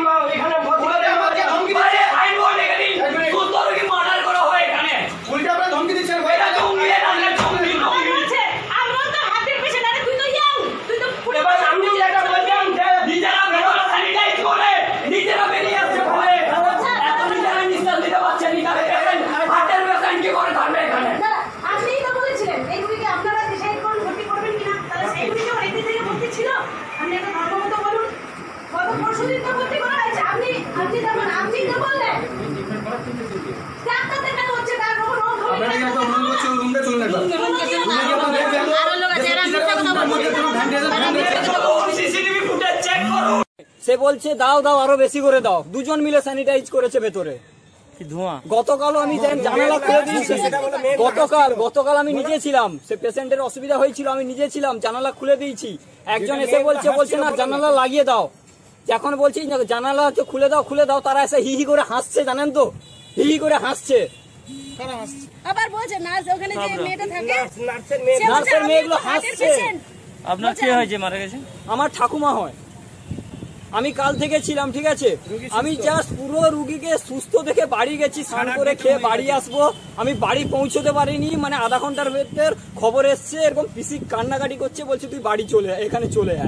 এখানে ধমকি দিচ্ছে আইন বল এখানে সুস্থ রোগী মার্ডার করা হয় এখানে উল্টা আপনি ধমকি দিচ্ছেন এটা ধমকি না ধমকি আছে আমরা তো হাতের পেছনে আরে তুই তো ইয়াং তুই তো পুরো আমি যেটা বললাম যে নিজেরা ভেতরে স্যানিটাইজ করে নিজেরা বেরিয়ে আসছে বলে এত নিজেরা নিশ্বাস দিতে পারছে না দেখেন হাতের পেছনে কি করে থাকবে এখানে না আপনিই তো বলেছিলেন এইগুলিকে আপনারা ডিসাইড করুন ভর্তি করবেন কিনা তাহলে সেইগুলিকে এদিকে থেকে ভর্তি ছিল আপনি একটা ধর্মমত বলুন কত পরশুদিন তো ভর্তি করা হয়েছে আপনি যেমন আপনি তো বললেন ডাক্তারদের কেন হচ্ছে তার রোগ আপনারা কি একটা অনুরোধ করছি রুমে চলুন একবার আরো লোক আছে এরা মিথ্যা কথা বলছে সিসিটিভি ফুটেজ চেক করুন সে বলছে দাও দাও আরো বেশি করে দাও দুজন মিলে স্যানিটাইজ করেছে ভেতরে কি ধোঁয়া গতকালও আমি জানালা খুলে দিয়েছি গতকাল আমি নিজে ছিলাম সে পেশেন্টের অসুবিধা হয়েছিল আমি নিজে ছিলাম জানালা খুলে দিয়েছি একজন এসে বলছে না জানালা লাগিয়ে দাও যখন বলছি জানালা খুলে দাও তারা এসে হি হি করে হাসছে জানেন তো হি হি করে হাসছে আবার বলছে নার্স ওখানে যে মেয়েটা থাকে নার্সের মেয়েগুলো হাসছে আপনার কি হয়েছে মারা গেছে আমার ঠাকুমা হয় আমি কাল থেকে ছিলাম ঠিক আছে আমি জাস্ট পুরো রুগীকে সুস্থ দেখে বাড়ি গেছি স্নান করে খেয়ে বাড়ি আসবো আমি বাড়ি পৌঁছতে পারিনি মানে আধা ঘন্টার ভেতর খবর এসছে এরকম পিসি কান্নাকাটি করছে বলছে তুই বাড়ি চলে এখানে চলে আয়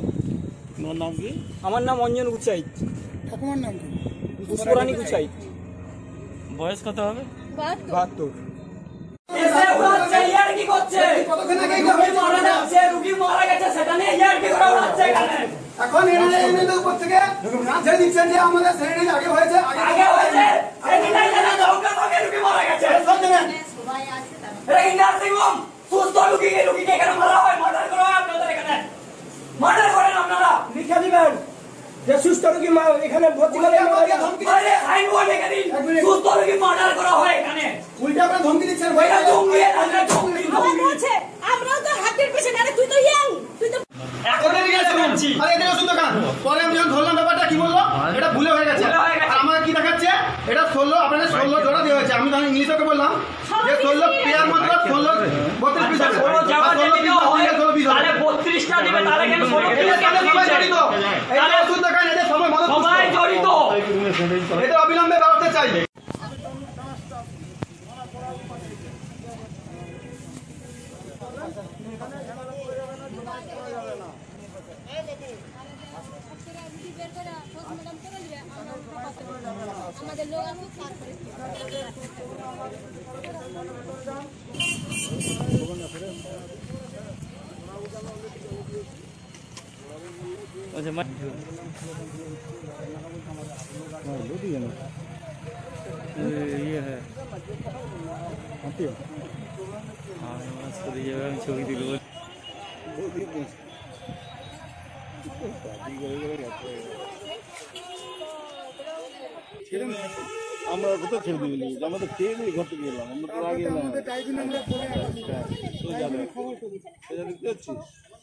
আমার নাম অঞ্জন গুচাইত ঠাকুমার নাম কি পুষ্পরানী গুচাইত বয়স কত হবে 72 এসে উড়াচ্ছে ইয়ার কি করছে কতক্ষণ আগে রুগী মারা যাচ্ছে রুগী মারা গেছে সেটা নিয়ে ইয়ার কি করে উড়াচ্ছে এখানে এখন এমএলএ উপর থেকে যে দিচ্ছেন যে আমাদের শ্রেণী আগে হয়েছে সেটাই জানা দরকার আগে রুগী মারা গেছে সব জানেন সবাই আছে তারা এই নার্সিং হোম সুস্থ রুগীকে এখানে মারা হয় মার্ডার করা হয় আপনাদের এখানে মার্ডার করেন আপনারা লিখে দিবেন যে সুস্থ রোগী এখানে ভর্তি করে আরে আইন বল এখানে সুস্থ রোগী মার্ডার করা হয় এখানে উল্টা আপনি ধমকি দিচ্ছেন এটা ধমকি না ধমকি আবার বলছে আমরাও তো হাতের পেছনে আরে তুই তো ইয়াং তুই তো এখন ঠিক আছে বলছি আরে এটা ওষুধ দোকান পরে আমি যখন ধরলাম ব্যাপারটা কি বললো এটা ভুলে হয়ে গেছে আর আমার কি দেখাচ্ছে এটা 16 আপনাদের 16 জোড়া দেওয়া হয়েছে আমি তখন ইংলিশে বললাম যে 16 পেয়ার মাত্র 16 32 পিস আছে 16 জায়গা যদি দেওয়া হয় তাহলে 32টা দিবে তাহলে কেন 16 পিস কেন সবাই জড়িত এটা ওষুধ দোকান এটা সবাই মদত সবাই জড়িত এটা অবিলম্বে ব্যবস্থা চাই আমাদের লোক আছে ये है ছবি দিল আমরা কোথাও ছেড়ে দিবি আমরা তো খেয়ে দিয়ে ঘর থেকে গেলাম আমরা তো আগে এলাম দেখতে পাচ্ছিস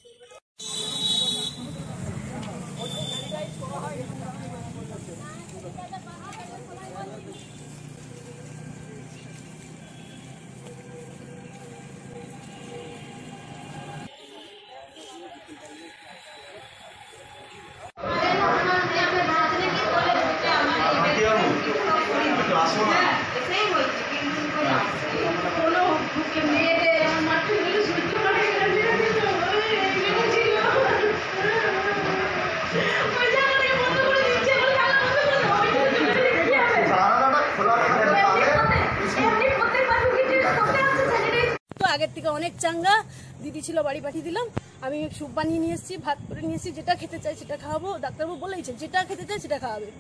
আগের থেকে অনেক চাঙ্গা দিদি ছিল বাড়ি পাঠিয়ে দিলাম আমি স্যুপ বানিয়ে নিয়ে এসেছি ভাত করে নিয়ে এসেছি যেটা খেতে চাই সেটা খাওয়াবো ডাক্তারবাবু বলেছে যেটা খেতে চাই সেটা খাওয়াবে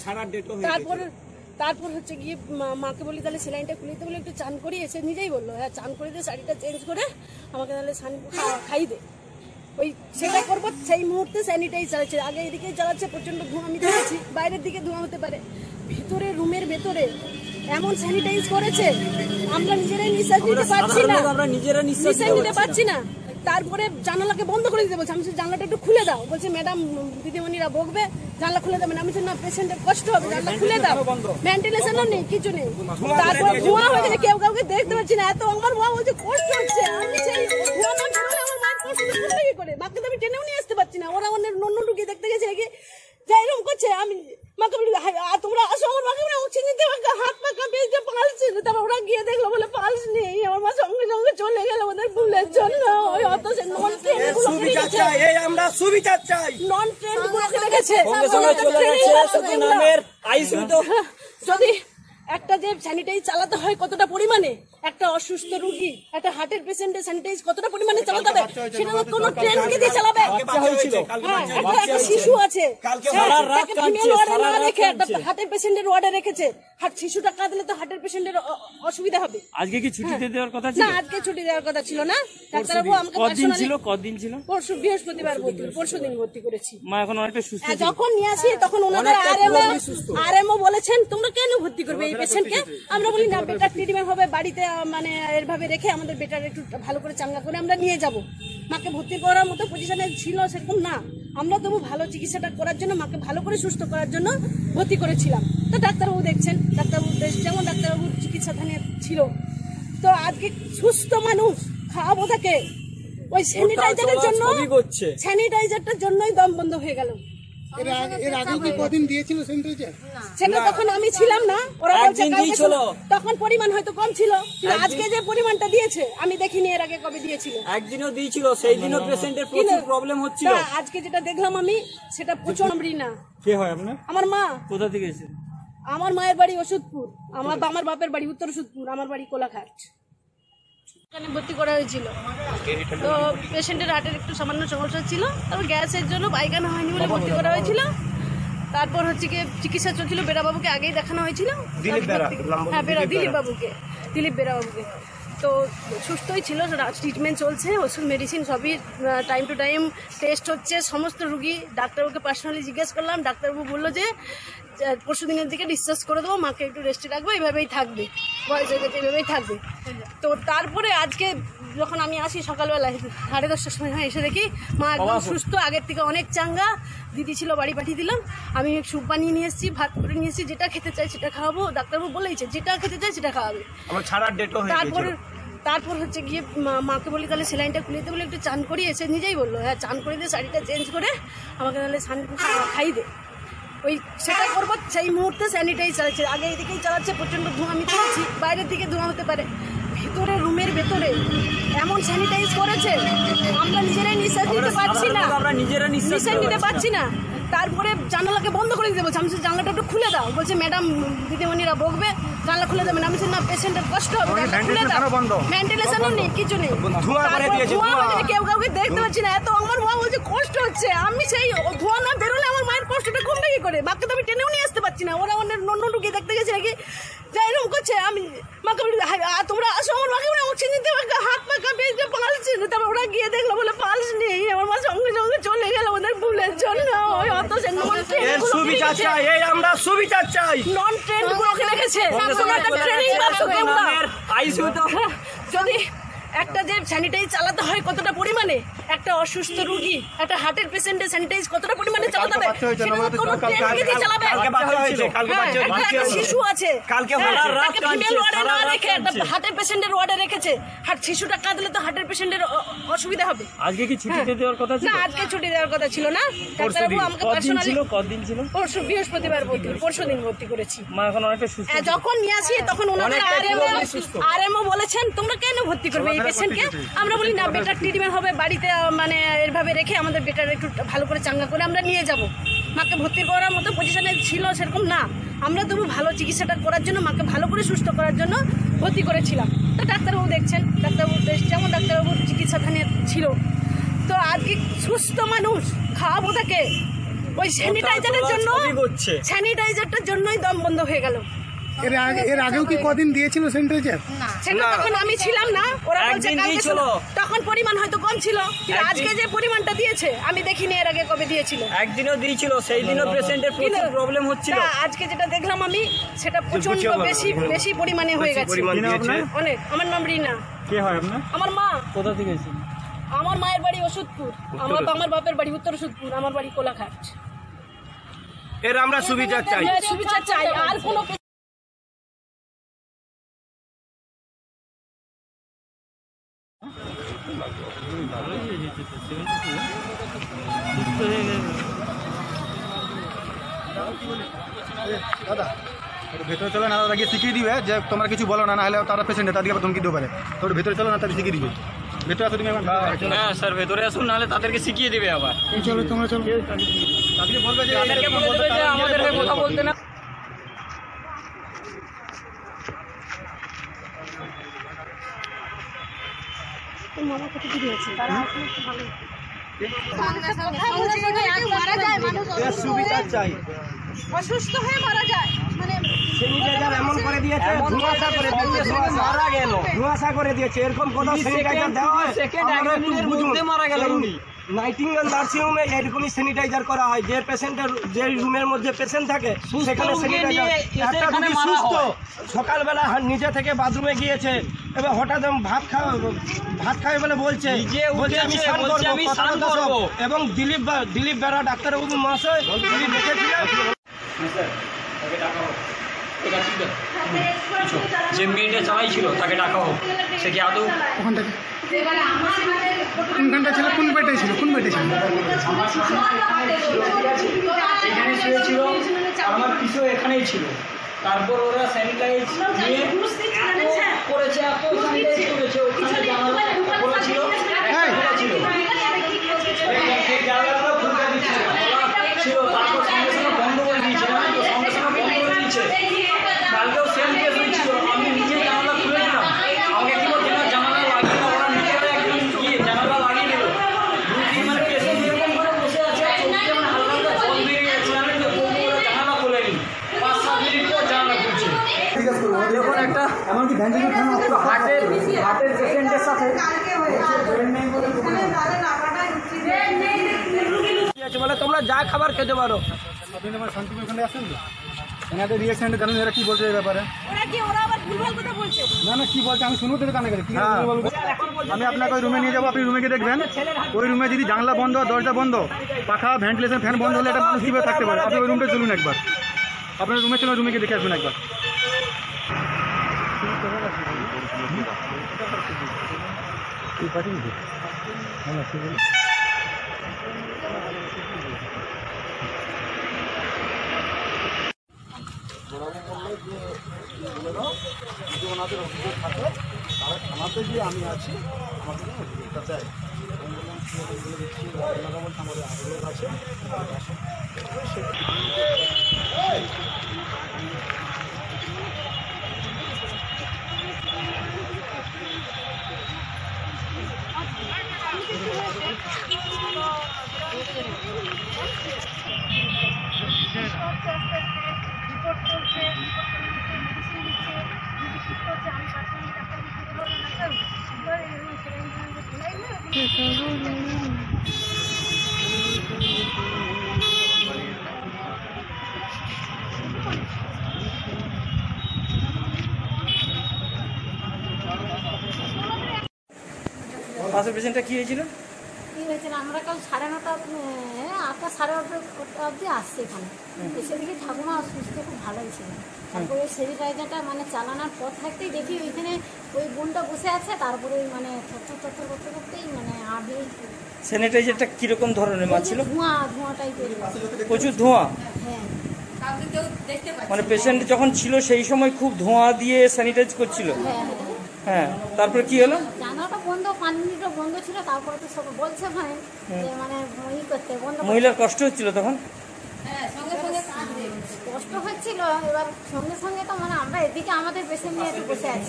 তারপর হচ্ছে গিয়ে মাকে বলি তাহলে সেলাইনটা খুলে দিতে বলে একটু চান করিয়ে এসে নিজেই বললো হ্যাঁ চান করে দিয়ে শাড়িটা চেঞ্জ করে আমাকে তাহলে খাই দে ওই সেটা করবো সেই মুহূর্তে স্যানিটাইজ চালাচ্ছে আগে এদিকেই চালাচ্ছে প্রচন্ড ধোঁয়া আমি দেখেছি বাইরের দিকে ধোঁয়া হতে পারে ভেতরে রুমের ভেতরে এমন স্যানিটাইজ করেছে আমরা নিজেরাই নিঃশ্বাস নিতে পারছি না নিঃশ্বাস নিতে পারছি না তারপরে জানালাকে বন্ধ করে দিতে বলছে আমি জানলাটা একটু খুলে দাও বলছে ম্যাডাম দিদিমণিরা বকবে জানলা খুলে দেবেন আমি না পেশেন্টের কষ্ট হবে জানলা খুলে দাও ভেন্টিলেশনও নেই কিছু নেই তারপর ধোঁয়া হয়ে গেছে কেউ কাউকে দেখতে পাচ্ছি না এত আমার মা বলছে কষ্ট হচ্ছে আমি সেই ধোঁয়া না বেরোলে আমার মায়ের কষ্ট কি করে বাকি তো আমি টেনেও নিয়ে আসতে পারছি না ওরা অন্য ঢুকিয়ে দেখতে গেছে কি যাই এরকম করছে আমি সুবিচার চাই। নন ট্রেন্ড গুলোকে রেখেছে সঙ্গে সঙ্গে চলে গেছে শুধু নামের আইসিইউ তো যদি একটা যে স্যানিটাইজ চালাতে হয় কতটা পরিমাণে, একটা অসুস্থ রোগী একটা হার্টের পেশেন্টের স্যানিটাইজ কতটা পরিমাণে চালাতে হবে সেটা তো কোনো ট্রেনকে দিয়ে চালাবে। হ্যাঁ, একটা শিশু আছে তাকে ফিমেল ওয়ার্ডে না রেখে একটা হার্টের পেশেন্টের ওয়ার্ডে রেখেছে। শিশুটা কাঁদলে তো হার্টের পেশেন্টের অসুবিধা হবে। আজকে কি ছুটিতে দেওয়ার কথা ছিল? না, আজকে ছুটি দেওয়ার কথা ছিল না। ডাক্তারবাবু আমাকে কতদিন ছিল? পরশু বৃহস্পতিবার পরশু দিন ভর্তি করেছি। মা এখন অনেকটা সুস্থ। যখন নিয়ে আসি তখন ওনাদের আরএমও বলেছেন তোমরা কেন ভর্তি করবে এই পেশেন্টকে? আমরা বলি না, বেটার ট্রিটমেন্ট হবে বাড়িতে, মানে এরভাবে রেখে আমাদের বেটার একটু ভালো করে চাঙ্গা করে আমরা নিয়ে যাব। মাকে ভর্তি করার মতো পজিশনে ছিল সেরকম না, আমরা তবু ভালো চিকিৎসাটা করার জন্য মাকে ভালো করে সুস্থ করার জন্য ভর্তি করেছিলাম। তো ডাক্তারবাবু দেখছেন, ডাক্তারবাবু যেমন ডাক্তারবাবুর চিকিৎসাধানে ছিল। তো আজকে সুস্থ মানুষ খাওয়াবো তাকে ওই স্যানিটাইজারের জন্য, স্যানিটাইজারটার জন্যই দম বন্ধ হয়ে গেল। এর আগে কি কদিন দিয়েছিল স্যানিটাইজার? সেটা তখন আমি ছিলাম না, ওরা বলছে তখন পরিমাণ হয়তো কম ছিল, কিন্তু আজকে যে পরিমাণটা দিয়েছে আমি দেখিনি এর আগে কবে দিয়েছিল। একদিনও দিয়েছিল, সেই দিনও পেশেন্টের প্রচুর প্রবলেম হচ্ছিল। আজকে যেটা দেখলাম আমি সেটা প্রচুর। না, কে হয় আপনার? আমার মা। কোথা থেকে এসেছেন? আমার মায়ের বাড়ি ওষুধপুর, আমার বাপের বাড়ি উত্তর ওষুধপুর, আমার বাড়ি কোলাঘাট। এখানে ভর্তি করা হয়েছিল, তো পেশেন্টের হার্টের একটু সামান্য সমস্যা ছিল, তারপর গ্যাসের জন্য পায়খানা হয়নি বলে ভর্তি করা হয়েছিল। তারপর হচ্ছে কি চিকিৎসা চলছিল, বেরাবাবুকে আগেই দেখানো হয়েছিল। হ্যাঁ, দিলীপ বেরাবাবুকে। তো সুস্থই ছিল, ট্রিটমেন্ট চলছে, ওষুধ মেডিসিন সবই টাইম টু টাইম টেস্ট হচ্ছে। সমস্ত রুগী ডাক্তারবাবুকে পার্সোনালি জিজ্ঞেস করলাম, ডাক্তারবাবু বললো যে পরশু দিনের দিকে ডিসচার্জ করে দেবো, মাকে একটু রেস্টে রাখবো, এইভাবেই থাকবে, বয়স হয়ে গেছে এইভাবেই থাকবে। তো তারপরে আজকে যখন আমি আসি সকালবেলা 10:30টার সময় এসে দেখি মা একদম সুস্থ, আগের থেকে অনেক চাঙ্গা। দিদি ছিল, বাড়ি পাঠিয়ে দিলাম। আমি স্যুপ বানিয়ে নিয়ে এসেছি, ভাত করে নিয়ে এসেছি, যেটা খেতে চাই সেটা খাওয়াবো। ডাক্তারবাবু বলেইছে যেটা খেতে চাই সেটা খাওয়াবে। তারপর হচ্ছে গিয়ে মাকে বলি তাহলে সেলাইনটা খুলে দিতে, বলে একটু চান করিয়ে এসে নিজেই বললো হ্যাঁ চান করে দিয়ে শাড়িটা চেঞ্জ করে আমাকে তাহলে খাই দে। ওই সেটা করবো, সেই মুহূর্তে স্যানিটাইজ চালাচ্ছে, আগে এদিকেই চালাচ্ছে, প্রচন্ড ধোঁয়া আমি চালাচ্ছি, বাইরের দিকে ধোঁয়া হতে পারে, ভিতরে রুমের ভেতরে এমন স্যানিটাইজ করেছে আমরা নিজেরাই নিঃশ্বাস নিতে পারছি না, নিঃশ্বাস নিতে পারছি না। তারপরে জানালাকে বন্ধ করে দিতে বলছে, আমি জানলাটা একটু খুলে দাও, বলছে ম্যাডাম দিদিমণিরা বকবে, জানলা খুলে দেবেন। আমি না, পেশেন্টের কষ্ট হবে, খুলে দাও। ভেন্টিলেশনও নেই, কিছু নেই, কেউ কাউকে দেখতে পাচ্ছি না, এত আমার মা বলছে কষ্ট হচ্ছে। আমি সেই ধোঁয়া না বেরোলে আমার মায়ের কষ্টটা কমবে কি করে? মাকে তো আমি টেনেও নিয়ে আসতে পারছি না, ওরা অন্য রুগী দেখতে গেছে নাকি যা এরকম করছে। আমি মাকে বলি তোমরা আসো, আমার মাকে বলে আমার চিনি হাত পা কাঁপিয়ে পালস ছিল। তারপর ওরা গিয়ে দেখলো বলে পালস নেই, আমার মা সঙ্গে সঙ্গে চলে গেল ওদের ভুলের জন্য। আমরা সুবিচার চাই। নন ট্রেন্ড গুলোকে রেখেছে, যদি একটা যে স্যানিটাইজ চালাতে হয় কতটা পরিমাণে, একটা অসুস্থ রোগী একটা হার্টের পেশেন্টের স্যানিটাইজ কতটা পরিমাণে চালাতে হবে সেটা কোনো ট্রেনকে দিয়ে চালাবে। একটা শিশু আছে তাকে ফিমেল ওয়ার্ডে না রেখে একটা হার্টের পেশেন্টের ওয়ার্ডে রেখেছে। শিশুটা কাঁদলে তো হার্টের পেশেন্টের অসুবিধা হবে। আজকে কি ছুটিতে দেওয়ার কথা ছিল? না, আজকে ছুটি দেওয়ার কথা ছিল না। ডাক্তারবাবু আমাকে পার্সোনালি কতদিন ছিল? পরশু বৃহস্পতিবার পরশু দিন ভর্তি করেছি। মা এখন অনেকটা সুস্থ। যখন নিয়ে আসি তখন ওনাদের আরএমও বলেছেন তোমরা কেন ভর্তি করবে এই পেশেন্টকে? আমরা বলি না, বেটার ট্রিটমেন্ট হবে বাড়িতে, মানে এরভাবে রেখে আমাদের বেটার একটু ভালো করে চাঙ্গা করে আমরা নিয়ে যাব। মাকে ভর্তি করার মতো পজিশনে ছিল সেরকম না, আমরা তবু ভালো চিকিৎসাটা করার জন্য মাকে ভালো করে সুস্থ করার জন্য ভর্তি করেছিলাম। তো ডাক্তারবাবু দেখছেন, ডাক্তারবাবু যেমন ডাক্তারবাবুর চিকিৎসাধানে ছিল। তো আজকে সুস্থ মানুষ খাওয়াবো তাকে ওই স্যানিটাইজারের জন্য, স্যানিটাইজারটার জন্যই দম বন্ধ হয়ে গেল। এর আগেও কি কদিন দিয়েছিল স্যানিটাইজার? সেটা তখন আমি ছিলাম না, ওরা বলছে তখন পরিমাণ হয়তো কম ছিল, কিন্তু আজকে যে পরিমাণটা দিয়েছে আমি দেখিনি এর আগে কবে দিয়েছিল। একদিনও দিয়েছিল, সেই দিনও পেশেন্টের প্রচুর প্রবলেম হচ্ছিল। আজকে যেটা দেখলাম আমি সেটা প্রচন্ড বেশি পরিমাণে হয়ে গেছে অনেক। আমার নাম রিনা। কে হয় আপনার? আমার মা। কোথা থেকে এসেছেন? আমার মায়ের বাড়ি ওষুধপুর, আমার বাপের বাড়ি উত্তর ওষুধপুর, আমার বাড়ি কোলাঘাট। এর আমরা সুবিচার চাই, সুবিচার চাই। আর কোনো দাদা ভেতরে চলো না, দাদা গিয়ে শিখিয়ে দিবে যে তোমরা কিছু বলো না, না হলে তারা পেশেন্ট তাদেরকে ধমকি দিতে পারে। তোর ভেতরে চলো না, তাদের শিখিয়ে দিবে। ভেতরে আসো তুমি এখন। হ্যাঁ স্যার ভেতরে আসুন, নাহলে তাদেরকে শিখিয়ে দেবে আবার। চলো তোমরা চলো। তাদেরকে বলবে যে তাদেরকে বলে দেবে যে আমাদের হয়ে কথা বলতে না। তোর মামা কত দূরে আছে তারা আসলে একটু ভালো সুবিচার চাই। অসুস্থ হয়ে মারা যায় মানে স্যানিটাইজার এমন করে দিয়েছে, ধোঁয়াশা করে দিয়েছে, মারা গেল, ধোঁয়াশা করে দিয়েছে। এরকম কোন স্যানিটাইজার দেওয়া হয়? আমরা একটু বুঝুন। মারা গেল উনি। নাইটিঙ্গেল নার্সিং হোমে এরকমই স্যানিটাইজার করা হয়। যে পেশেন্টের যে রুমের মধ্যে পেশেন্ট থাকে সেখানে স্যানিটাইজার। একটা রোগী সুস্থ, সকালবেলা নিজে থেকে বাথরুমে গিয়েছে, এবার হঠাৎ ভাত খাবে বলে বলছে আমি স্নান করবো। এবং দিলীপ বেরা ডাক্তারবাবু মহাশয় উনি দেখেছিলেন। যে মেয়েটা চালাইছিল তাকে ডাকা হোক, সে কি আদৌ ওখানটায় কোনখানটা ছিল, কোন বেটে ছিল, কোন বেটে ছিল? এখানে শুয়েছিল, আমার কিছু এখানেই ছিল। তারপর ওরা স্যানিটাইজ নিয়ে করেছে, এত স্যানিটাইজ করেছে, ওখানে জানালা খোলা ছিল, একটা ছিল, সেই জানালাগুলো খুলে দিচ্ছিল, ছিল। তারপর সঙ্গে সঙ্গে বন্ধ করে দিয়েছে, জানেন তো, সঙ্গে সঙ্গে বন্ধ করে দিয়েছে। কালকেও সেম কেস হয়েছিল, আমি নিজে জানালা খুলে দিলাম, আমাকে কি বলছে না জানালা লাগিয়ে না, ওরা নিজেরা একদম গিয়ে জানালা লাগিয়ে দিল। মানে পেশেন্ট এরকম করে বসে আছে, চোখে মানে হালকা হালকা জল বেরিয়ে গেছে, জানেন তো, তবু ওরা জানালা খোলেনি। 5-7 মিনিট পর জানালা খুলছে। দেখুন একটা এমনকি হার্টের পেশেন্টের সাথে বলে তোমরা যা খাবার খেতে পারো। আপনি আমার শান্তিপুর ওখানে আসেন তো, এনাদের রিয়েকশনটা জানেন এরা কি বলছে এই ব্যাপারে? ওরা আবার ভুলভাল কথা বলছে। না কি বলছে আমি শুনবো, তোর কানে গেলে কি বলবো? আমি আপনাকে ওই রুমে নিয়ে যাবো, আপনি রুমে গিয়ে দেখবেন ওই রুমে যদি জানলা বন্ধ, দরজা বন্ধ, পাখা ভেন্টিলেশন ফ্যান বন্ধ হলে একটা মানুষ কীভাবে থাকতে পারে? আপনি ওই রুমটা চলুন একবার, আপনার রুমে চলুন, রুমে গিয়ে দেখে আসবেন একবার। ওনাদের অভিযোগ থাকে তারা থানাতে গিয়ে আমি আছি, আমাদের অভিযোগটা চাই। ওনারা বলছে আমাদের আদালত আছে, পাশের পেশেন্টটা কি হয়েছিল? কি হয়েছিল, আমরা কাল 9:30 8টা 8:30 অবধি আসছি এখানে। এসে দেখি ঠাকুমা সুস্থ খুব ভালোই ছিল। তারপরে স্যানিটাইজারটা মানে চালানোর পর থাকতেই দেখি ওইখানে ওই বোনটা বসে আছে, তারপরে ওই মানে থরথর করতে করতেই মানে আগে স্যানিটাইজারটা কিরকম ধরনের মাছ ছিল? ধোঁয়া টাইপের। প্রচুর ধোঁয়া। হ্যাঁ মানে পেশেন্ট যখন ছিল সেই সময় খুব ধোঁয়া দিয়ে স্যানিটাইজ করছিল। হ্যাঁ, তারপরে কি হলো? জানালাটা বন্ধ, 5 মিনিটও বন্ধ ছিল। তারপরে তো সব বলছে ওখানে যে মানে ই করতে বন্ধ। মহিলার কষ্ট হচ্ছিল তখন? কষ্ট হচ্ছিল, এবার সঙ্গে সঙ্গে তো মানে আমরা এদিকে আমাদের পেশেন্ট নিয়ে একটু বসে আছি।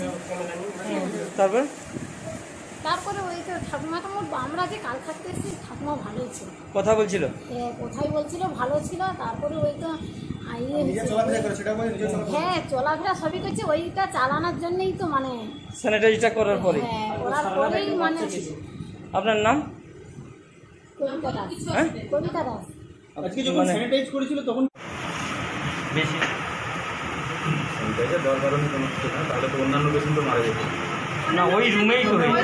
তারপরে ওই তো ঠাকুমাটা আমরা যে কাল থাকতে এসেছি, ঠাকুমা ভালোই ছিল, কথা বলছিল, কোথায় বলছিল ভালো ছিল। তারপরে ওই তো হ্যাঁ চলাফেরা সবই করছে, ওইটা চালানোর জন্যই তো মানে স্যানিটাইজটা করার পরে। হ্যাঁ করার পরেই মানে। আপনার নাম? কবিতা দাস। হ্যাঁ কবিতা দাস। আজকে যখন স্যানিটাইজ করেছিল তখন বেশি স্যানিটাইজার দেওয়ার কারণে কোনো কিছু না, তাহলে তো অন্যান্য পেশেন্ট তো মারা যেত না, ওই রুমেই তো হয়েছে।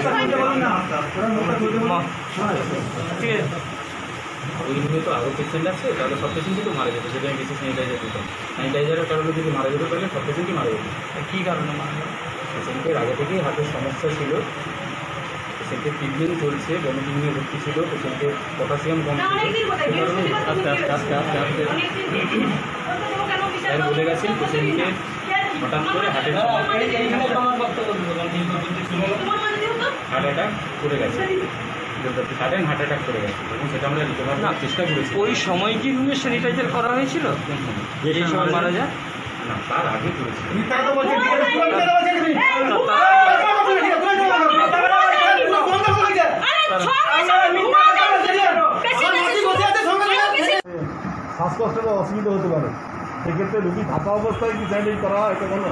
ঠিক আছে, ওই রুমে তো আরও পেশেন্ট আছে, তাহলে সব পেশেন্টই তো মারা যেত, যদি আমি বেশি স্যানিটাইজার দিতাম। স্যানিটাইজারের কারণে যদি মারা যেতে পারলে সব পেশেন্টই মারা যেত। কি কারণে মারা গেল? পেশেন্টের আগে থেকেই হার্টের সমস্যা ছিল, পেশেন্টের ট্রিটমেন্ট চলছে, বনকিংয়ে ভর্তি ছিল, পেশেন্টের পটাশিয়াম কম ছিল, সেই কারণে আস্তে আস্তে আস্তে আস্তে আস্তে স্যার বলে গেছেন পেশেন্টকে হঠাৎ করে হার্টের এইখানে তো আমার বক্তব্য হার্ট অ্যাটাক করে গেছে, সাডেন হার্ট অ্যাটাক করে গেছে, এবং সেটা আমরা রিকভার করার চেষ্টা করেছি। ওই সময় কি রুমে স্যানিটাইজার করা হয়েছিল? এই সময় মারা যায়? না, তার আগে করেছি। মিথ্যা কথা বলছেন, ঠিক আছে? পুরো মিথ্যা কথা বলছেন আপনি। শ্বাসকষ্টের অসুবিধা হতে পারে, সেক্ষেত্রে রুগী থাকা অবস্থায় কি স্যানিটাইজ করা হয় কখনো?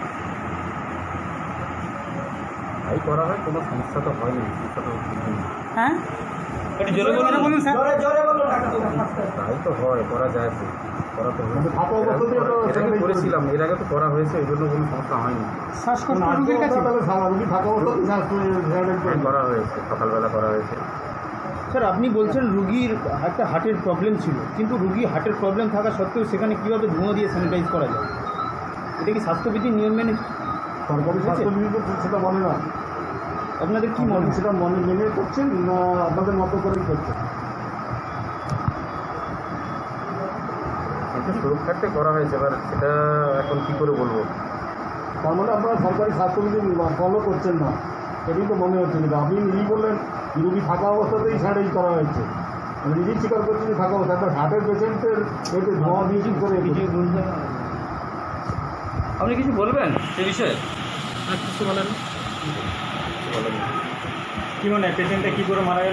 তাই করা হয়, কোনো সমস্যা তো হয়নি, সমস্যা তো হয়নি। হ্যাঁ, একটু জোরে বলুন স্যার। তাই তো হয়, করা যায় তো, করা তো হয়েছে। থাকা অবস্থাতেই এটা আমি করেছিলাম, এর আগে তো করা হয়েছে, এই জন্য কোনো সমস্যা হয়নি। শ্বাসকষ্ট রোগীর কাছে রুগী থাকা অবস্থাতেই স্যানিটাইজ করা হয়েছে, সকালবেলা করা হয়েছে। স্যার আপনি বলছেন রুগীর একটা হার্টের প্রবলেম ছিল, কিন্তু রুগী হার্টের প্রবলেম থাকা সত্ত্বেও সেখানে কীভাবে ধোঁয়া দিয়ে স্যানিটাইজ করা যায়? এটা কি স্বাস্থ্যবিধির নিয়ম মেনে? সরকারি স্বাস্থ্যবিধি সেটা বলে না। আপনাদের কি মনে হয়? সেটা মনে মেনে করছেন না আপনাদের মতো করেই করছেন? এটা সুরক্ষার্থে করা হয়েছে, এবার সেটা এখন কী করে বলবো? তার মানে আপনারা সরকারি স্বাস্থ্যবিধি ফলো করছেন না, সেটাই তো মনে হচ্ছে। কিন্তু আপনি নিজেই বললেন রুগী থাকা অবস্থাতেই স্যানিটাইজ করা হয়েছে, নিজেই স্বীকার করছেন যে থাকা অবস্থা। একটা হার্টের পেশেন্টের এতে ধোঁয়া দিয়ে কি করে আপনি কিছু বলবেন সে বিষয়ে? কিছু বলেন, কি মনে হয় পেশেন্টটা কী করে মারা গেল?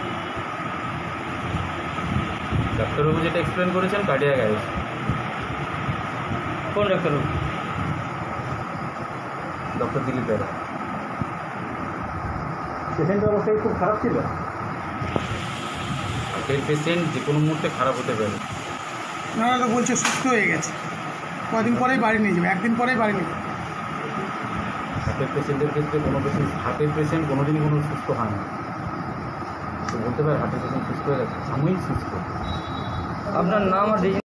ডাক্তারবাবু যেটা এক্সপ্লেন করেছেন, কার্ডিয়াক অ্যারেস্ট। কোন ডাক্তারবাবু? ডক্টর দিলীপ বেরা। পেশেন্টের অবস্থা খুব খারাপ ছিল। হার্টের পেশেন্ট যে কোনো মুহূর্তে খারাপ হতে পারে। ওনারা তো বলছে সুস্থ হয়ে গেছে, কদিন পরেই বাড়ি নিয়ে যাবে, একদিন পরেই বাড়ি নিয়ে যাবে। হার্টের পেশেন্টের ক্ষেত্রে কোনো পেশেন্ট, হার্টের পেশেন্ট কোনোদিন কোনো সুস্থ হয় না, তো বলতে পারে হার্টের পেশেন্ট সুস্থ হয়ে গেছে, সাময়িক সুস্থ। আপনার নাম আর